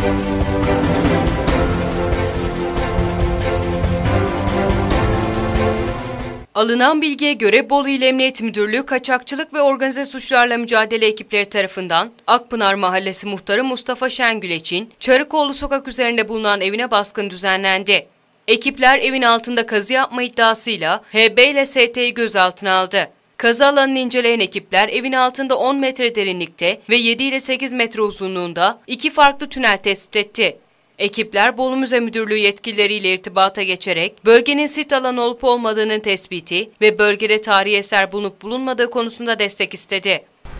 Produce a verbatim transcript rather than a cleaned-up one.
Alınan bilgiye göre Bolu İl Emniyet Müdürlüğü Kaçakçılık ve Organize Suçlarla Mücadele ekipleri tarafından AKPINAR Mahallesi Muhtarı Mustafa Şengüleç'in Çarıkoğlu sokak üzerinde bulunan evine baskın düzenlendi. Ekipler evin altında kazı yapma iddiasıyla H B ile S T'yi gözaltına aldı. Kazı alanını inceleyen ekipler evin altında on metre derinlikte ve yedi ile sekiz metre uzunluğunda iki farklı tünel tespit etti. Ekipler Bolu Müze Müdürlüğü yetkilileriyle irtibata geçerek bölgenin sit alanı olup olmadığının tespiti ve bölgede tarihi eser bulunup bulunmadığı konusunda destek istedi.